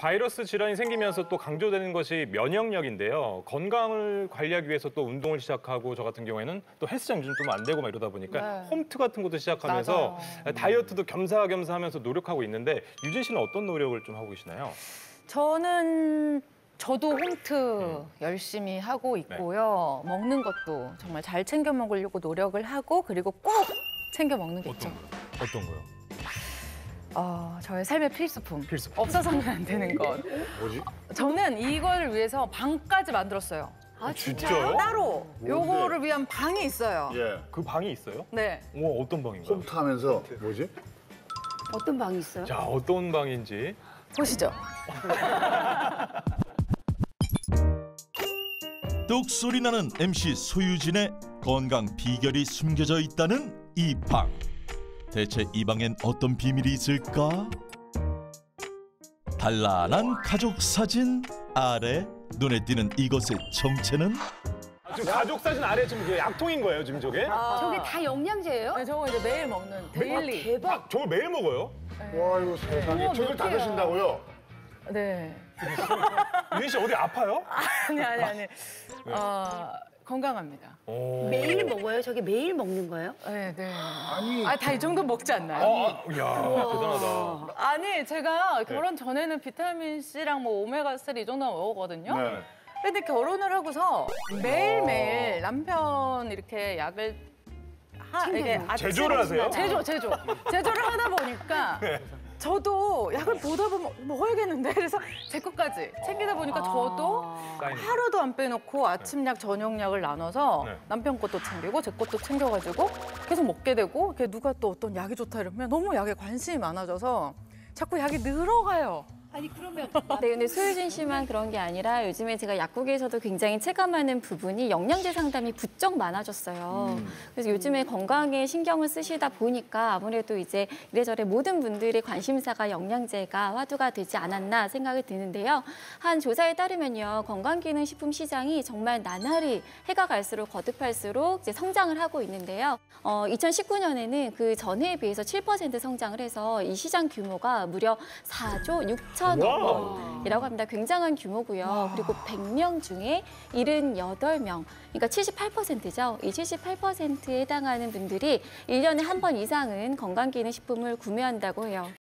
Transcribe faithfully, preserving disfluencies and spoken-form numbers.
바이러스 질환이 생기면서 또 강조되는 것이 면역력인데요. 건강을 관리하기 위해서 또 운동을 시작하고 저 같은 경우에는 또 헬스장 요즘 좀 안 되고 막 이러다 보니까 네. 홈트 같은 것도 시작하면서 맞아요. 다이어트도 겸사겸사 하면서 노력하고 있는데 유진 씨는 어떤 노력을 좀 하고 계시나요? 저는 저도 홈트 열심히 하고 있고요. 먹는 것도 정말 잘 챙겨 먹으려고 노력을 하고 그리고 꼭 챙겨 먹는 게 있죠. 어떤 거요? 어떤 거요? 어, 저의 삶의 필수품. 필수품. 없어서는 안 되는 것. 뭐지? 저는 이걸 위해서 방까지 만들었어요. 아, 진짜요? 따로 뭔데? 요거를 위한 방이 있어요. 예. 그 방이 있어요? 네. 오, 어떤 방인가요? 홈트 하면서 뭐지? 어떤 방이 있어요? 자, 어떤 방인지. 보시죠. 똑소리 나는 엠씨 소유진의 건강 비결이 숨겨져 있다는 이 방. 대체 이 방엔 어떤 비밀이 있을까? 단란한 가족 사진 아래 눈에 띄는 이것의 정체는? 아, 지금 가족 사진 아래 지금 그 약통인 거예요, 지금 저게? 아, 저게 다 영양제예요? 네, 저거 이제 매일 먹는 데일리. 대박. 아, 저걸 매일 먹어요? 와 이거 세상에 우와, 저걸 다 몇 개야. 드신다고요? 네. 유진 씨 어디 아파요? 아니 아니 아니. 어, 건강합니다. 오. 매일 먹어요? 저게 매일 먹는 거예요? 네, 네. 아니. 아, 다 이 정도 먹지 않나요? 어, 아, 이야, 대단하다. 아니, 제가 결혼 전에는 비타민 C랑 뭐 오메가 삼 이 정도 먹었거든요. 네. 근데 결혼을 하고서 매일매일 남편 이렇게 약을 하, 이게 아침- 제조를 하세요? 제조, 제조. 제조를 하다 보니까 저도 약을 보다 보면 먹어야겠는데 그래서 제 것까지 챙기다 보니까 저도 사인. 하루도 안 빼놓고 아침약, 저녁약을 나눠서 네. 남편 것도 챙기고 제 것도 챙겨가지고 계속 먹게 되고 이렇게 누가 또 어떤 약이 좋다 이러면 너무 약에 관심이 많아져서 자꾸 약이 늘어가요. 아니 그러면 네, 근데 소유진 씨만 그런 게 아니라 요즘에 제가 약국에서도 굉장히 체감하는 부분이 영양제 상담이 부쩍 많아졌어요. 그래서 요즘에 건강에 신경을 쓰시다 보니까 아무래도 이제 이래저래 모든 분들의 관심사가 영양제가 화두가 되지 않았나 생각이 드는데요. 한 조사에 따르면요, 건강기능식품 시장이 정말 나날이 해가 갈수록 거듭할수록 이제 성장을 하고 있는데요. 어, 이천십구 년에는 그 전해에 비해서 칠 퍼센트 성장을 해서 이 시장 규모가 무려 사조 육천억 원이라고 합니다. 굉장한 규모고요. 그리고 백 명 중에 칠십팔 명, 그러니까 칠십팔 퍼센트죠. 이 칠십팔 퍼센트에 해당하는 분들이 일 년에 한 번 이상은 건강기능식품을 구매한다고 해요.